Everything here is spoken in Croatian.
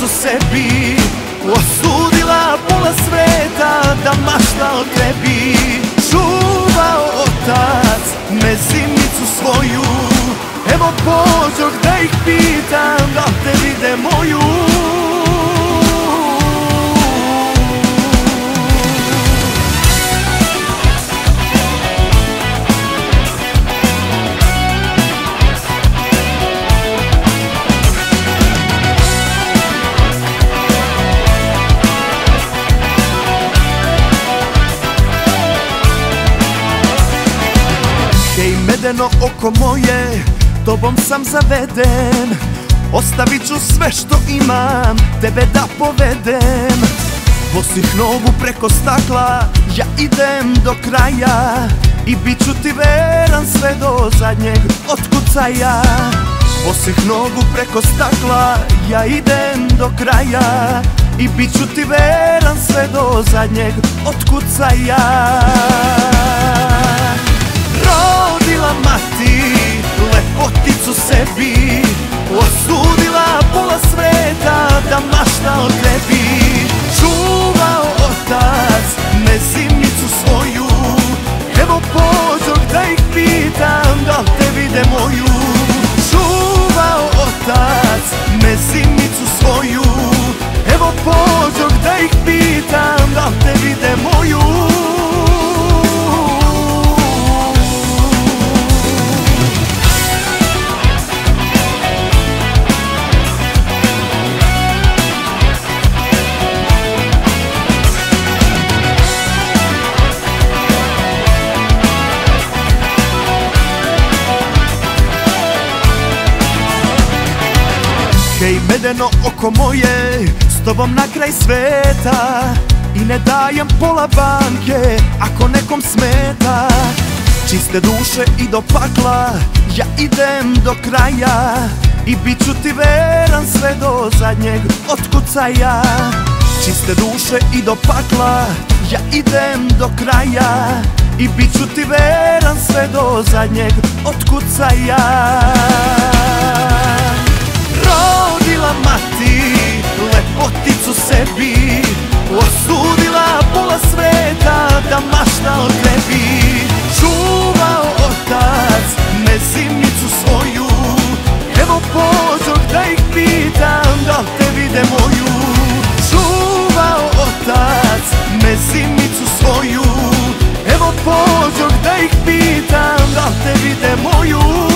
lepoticu sebi osudila pola sveta da mašta o tebi. Čuvao otac mezimicu svoju, evo pođoh da ih pitam da te vide moju. Hej medeno oko moje, tobom sam zaveden, ostavit ću sve što imam, tebe da povedem. Bosih nogu preko stakla, ja idem do kraja i bit ću ti veran sve do zadnjeg otkucaja. Bosih nogu preko stakla, ja idem do kraja i bit ću ti veran sve do zadnjeg otkucaja. Rodila mati lepoticu sebi, osudila pola sveta da mašta o tebi. Čuvao otac mezimicu svoju, evo pođoh da ih pitam da te vide moju. Čuvao otac mezimicu svoju, evo pođoh da ih pitam da te vide moju. Hej medeno oko moje, s tobom na kraj sveta i ne dajem pola banke ako nekom smeta. Čiste duše i do pakla, ja idem do kraja i bit ću ti veran sve do zadnjeg otkucaja. Čiste duše i do pakla, ja idem do kraja i bit ću ti veran sve do zadnjeg otkucaja. Rodila mati lepoticu sebi, osudila pola sveta da mašta o tebi. Čuvao otac mezimicu svoju, evo pođoh da ih pitam da te vide moju. Čuvao otac mezimicu svoju, evo pođoh da ih pitam da te vide moju.